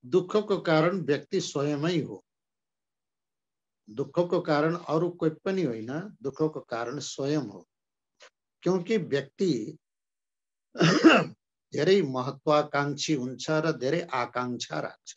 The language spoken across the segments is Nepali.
दुःखको कारण व्यक्ति स्वयमै हो। दुःखको कारण अरू कोही पनि होइन, दुःखको कारण स्वयं हो। क्योंकि व्यक्ति धेरै महत्वाकांक्षी हुन्छ र धेरै आकांक्षा राख्छ।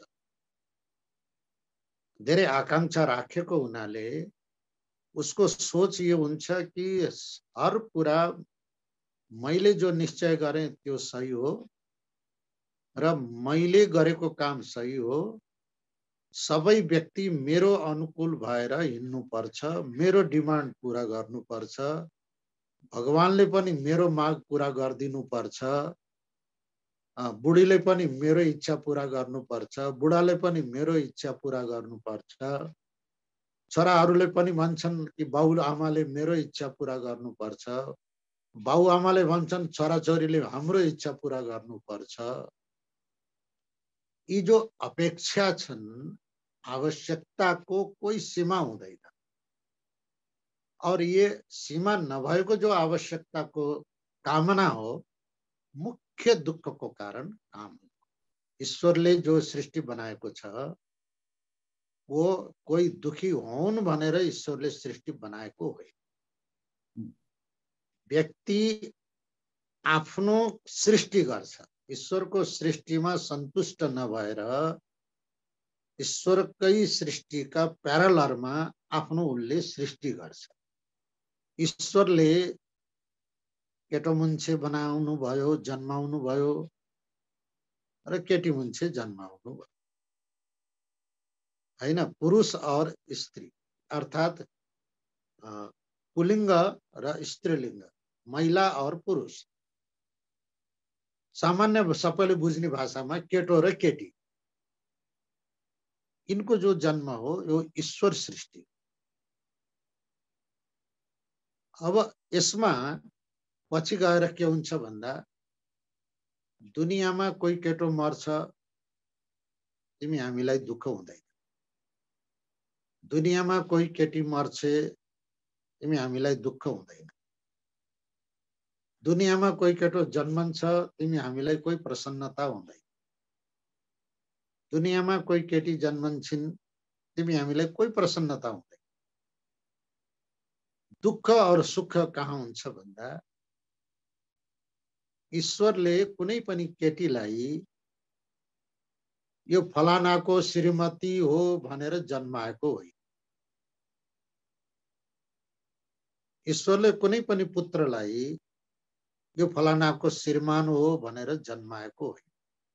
धेरै आकांक्षा राखेको हुनाले उसको सोच यो हुन्छ कि हर कुरा मैले जो निश्चय गरेँ त्यो सही हो र मैले गरेको काम सही हो। सबै व्यक्ति मेरो अनुकूल भएर हिँड्नुपर्छ, मेरो डिमान्ड पूरा गर्नुपर्छ, भगवानले पनि मेरो माग पूरा गरिदिनुपर्छ, बुढीले पनि मेरो इच्छा पूरा गर्नुपर्छ, बुढाले पनि मेरो इच्छा पूरा गर्नुपर्छ, छोराहरूले पनि भन्छन् कि बाउ आमाले मेरो इच्छा पूरा गर्नुपर्छ, बाउ आमाले भन्छन् छोराछोरीले हाम्रो इच्छा पूरा गर्नुपर्छ। यी जो अपेक्षा छन्, आवश्यकताको कोही सीमा हुँदैन। और ये सीमा नभएको जो आवश्यकताको कामना हो, मुख्य दुःखको कारण काम हो। ईश्वरले जो सृष्टि बनाएको छ, वो कोही दुखी हुन् भनेर ईश्वरले सृष्टि बनाएको होइन। व्यक्ति आफ्नो सृष्टि गर्छ। ईश्वरको सृष्टिमा सन्तुष्ट नभएर ईश्वरकै सृष्टिका प्यारलरमा आफ्नो उनले सृष्टि गर्छ। ईश्वरले केटो मान्छे बनाउनु भयो, जन्माउनु भयो र केटी मान्छे जन्माउनु भयो हैन। पुरुष और स्त्री अर्थात पुलिङ्ग र स्त्रीलिङ्ग, महिला और पुरुष। सामान्य सबैले बुझ्ने भाषामा केटो र केटी, इनको जो जन्म हो यो ईश्वर सृष्टि। अब यसमा पछि गएर के हुन्छ भन्दा, दुनियाँमा कोही केटो मर्छ तिमी हामीलाई दुःख हुँदैन, दुनियाँमा कोही केटी मर्छे तिमी हामीलाई दुःख हुँदैन, दुनियाँमा कोही केटो जन्मन्छ तिमी हामीलाई कोही प्रसन्नता हुँदैन, दुनियाँमा कोही केटी जन्मन्छन् तिमी हामीलाई कोही प्रसन्नता हुँदैन। दुःख और सुख कहाँ हुन्छ भन्दा, ईश्वरले कुनै पनि केटीलाई यो फलानाको श्रीमती हो भनेर जन्माएको होइन। ईश्वरले कुनै पनि पुत्रलाई यो फलानाको श्रीमान हो भनेर जन्माएको होइन।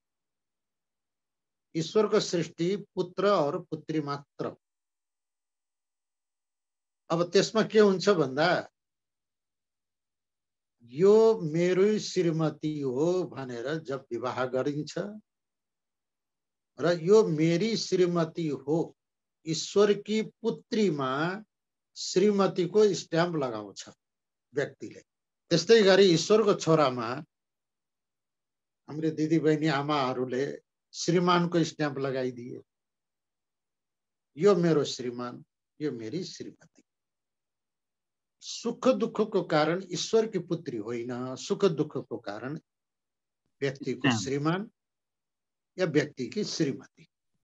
ईश्वरको सृष्टि पुत्र और पुत्री मात्र। अब त्यसमा के हुन्छ भन्दा, यो मेरो श्रीमती हो भनेर जब विवाह गरिन्छ र यो मेरी श्रीमती हो, ईश्वरकी पुत्रीमा श्रीमतीको स्ट्याम्प लगाउँछ व्यक्तिले। त्यस्तै गरी ईश्वरको छोरामा हाम्रो दिदीबहिनी आमाहरूले श्रीमानको स्ट्याम्प लगाइदिए, यो मेरो श्रीमान, यो मेरी श्रीमती। सुख दुःखको कारण ईश्वरकी पुत्री होइन, सुख दुःखको कारण व्यक्तिको श्रीमान या व्यक्तिकी श्रीमती।